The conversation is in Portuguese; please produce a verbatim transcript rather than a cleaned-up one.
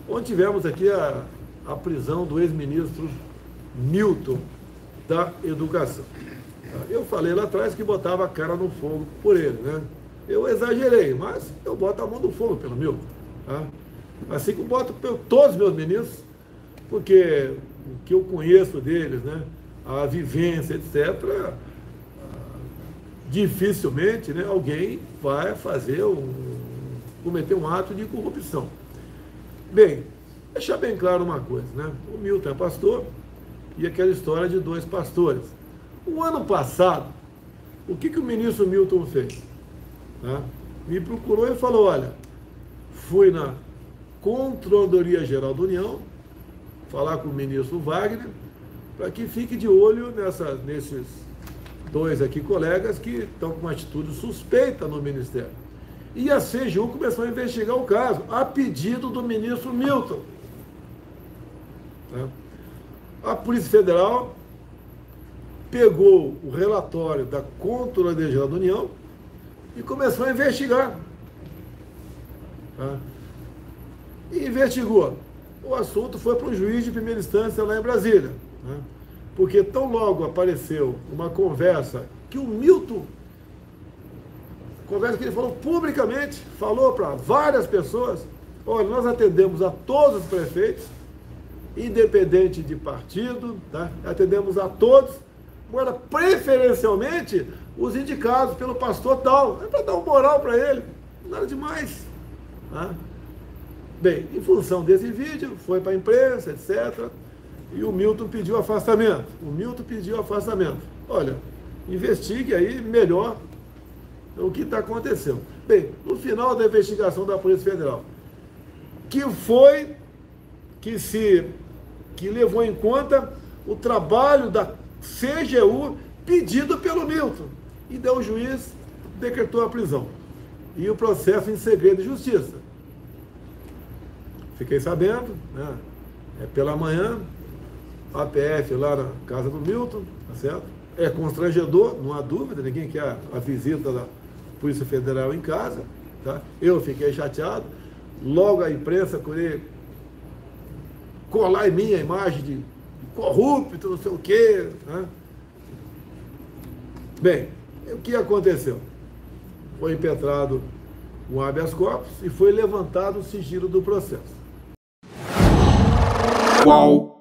onde tivemos aqui a, a prisão do ex-ministro Milton da Educação. Eu falei lá atrás que botava a cara no fogo por ele, né? Eu exagerei, mas eu boto a mão no fogo pelo Milton, tá? Assim que eu boto por todos os meus ministros, porque o que eu conheço deles, né? A vivência, etcétera, dificilmente, né, alguém vai fazer um, cometer um ato de corrupção. Bem, deixar bem claro uma coisa, né? O Milton é pastor e aquela história de dois pastores. O ano passado, o que, que o ministro Milton fez? Né? Me procurou e falou, olha, fui na Controladoria Geral da União falar com o ministro Wagner para que fique de olho nessa, nesses dois aqui colegas que estão com uma atitude suspeita no Ministério. E a C G U começou a investigar o caso, a pedido do ministro Milton. Né? A Polícia Federal pegou o relatório da Controladoria Geral da União e começou a investigar. Tá? E investigou. O assunto foi para o juiz de primeira instância lá em Brasília. Né? Porque tão logo apareceu uma conversa que o Milton, conversa que ele falou publicamente, falou para várias pessoas, olha, nós atendemos a todos os prefeitos, independente de partido, tá? Atendemos a todos, agora preferencialmente os indicados pelo pastor tal, é para dar um moral para ele, nada demais. Tá? Bem, em função desse vídeo, foi para a imprensa, etcétera, e o Milton pediu afastamento. O Milton pediu afastamento. Olha, investigue aí melhor o que está acontecendo. Bem, no final da investigação da Polícia Federal, que foi que se que levou em conta o trabalho da C G U pedido pelo Milton. E daí o juiz decretou a prisão. E o processo em segredo de justiça. Fiquei sabendo, né, é pela manhã, a P F lá na casa do Milton, tá certo? É constrangedor, não há dúvida, ninguém quer a visita da Polícia Federal em casa, tá? Eu fiquei chateado, logo a imprensa queria colar em mim a imagem de corrupto, não sei o quê, né? Bem, o que aconteceu? Foi impetrado um habeas corpus e foi levantado o sigilo do processo. Qual?